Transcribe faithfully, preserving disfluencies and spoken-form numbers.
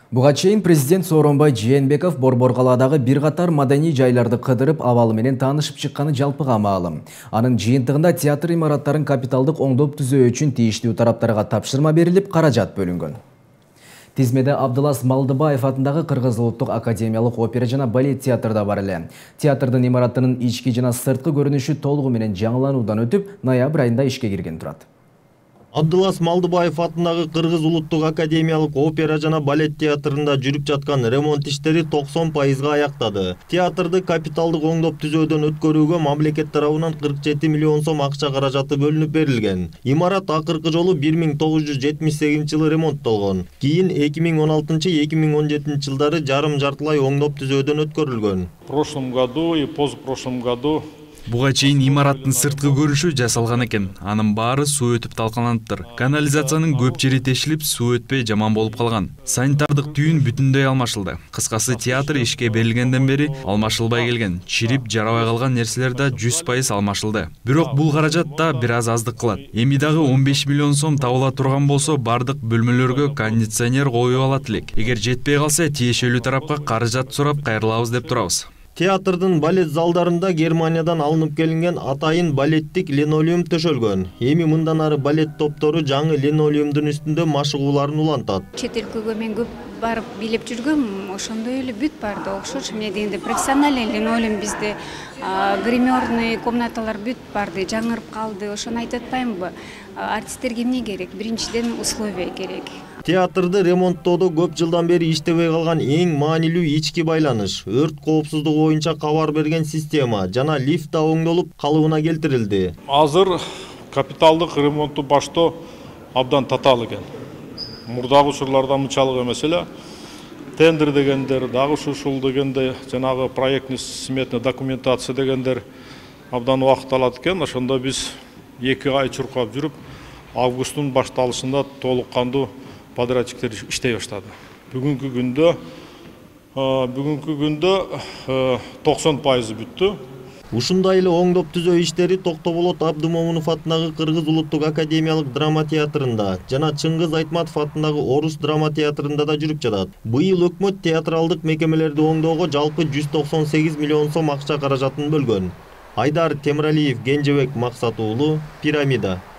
Буга чейин президент Сооронбай Жээнбеков Борбор-калаадагы бир катар маданий жайларды кыдырып, абалы менен таанышып чыкканы жалпыга маалым. Анын жыйынтыгында театр имараттарын капиталдык оңдоп түзөө үчүн тийиштүү тараптарга тапшырма берилип, каражат бөлүнгөн. Тизмеде Абдылас Малдыбаев атындагы Кыргыз улуттук академиялык опера жана балет театрда бар эле. Театрдын имараттынын ички жана сырткы көрүнүшү толугу менен жаңылануудан өтүп, ноябрь айында ишке кирген турат. Абдылас Малдыбаев атындагы Кыргыз улуттук академиялык опера жана балет театрында жүрүп жаткан ремонт иштери токсон пайызга аяктады. Театрды капиталдык оңдоп түзөөдөн өткөрүүгө мамлекет тарабынан кырк жети миллион сом акча каражаты бөлүнүп берилген. Имарат акыркы жолу бир миң тогуз жүз жетимиш сегизинчи жылы ремонттолгон. Кийин эки миң он алтынчы — эки миң он жетинчи жылдары жарым жартылай оңдоп түзөөдөн өткөрүлгөн. В прошлом году и позапрошлом году Буга чейин имараттын сырткы көрүнүшү жасалган экен. Анын баары суу өтүп талкаланыптыр. Канализациянын көп жери тешилип, суу өтпөй жаман болуп калган. Санитардык түйүн бүтүндөй алмашылды. Кыскасы, театр ишке берилгенден бери алмашылбай келген. Чирип, жарабай калган нерселер да жүз пайыз алмашылды. Бирок бул каражат да бир аз аздык кылат. Эми дагы он беш миллион сом табыла турган болсо, бардык бөлмөлөргө кондиционер коюп алат элек. Эгер жетпей калса, тиешелүү тарапка каражат сурап кайрылабыз деп турабыз. Театрдын балет залдарында Германиядан алынып келинген атайын балеттик линолеум төшөлгөн. Эми мындан ары балет топтору жаңы линолеумдун үстүндө машыгууларын улантат. Чет өлкөгө мен көп барып билеп жүргөм, ошондой эле бүт барды окшош. Эмне дегенде профессиональный линолеум бизде, гримерный комнаталар бүт барды, жаңырып калды. Ошону айтып атпаймынбы? Артисттерге эмне керек? Биринчиден условия керек. Театрды ремонттоодо көп жылдан бери иштебей калган эң маанилүү ички байланыш, өрт коопсуздугу боюнча кабар берген система жана лифт да оңдолуп калыбына келтирилди. Азыр капиталдык ремонтту баштоо абдан татаал экен. Мурдагы учурларда мынчалык эмес эле. Тендер дегендер, дагы ушул дегенде жанагы проектный сметный документация дегендер абдан убакыт алат экен. Ошондо биз эки ай чуркап жүрүп, августтун башталышында толук кандуу подрядчиктер иштей баштады. Бүгүнкү күндө бүгүнкү күндө токсон пайызы бүттү. Ушундай эле оңдоп түзөө иштери Токтоболот Абдымомунов атындагы Кыргыз улуттук академиялык драма театрында жана Чыңгыз Айтматов атындагы Орус драма театрында да жүрүп жатат. Быйыл өкмөт театралдык мекемелерди оңдоого жалпы жүз токсон сегиз миллион сом акча каражатын бөлгөн. Айдар Темиралиев, Кенжебек Максат уулу, Пирамида.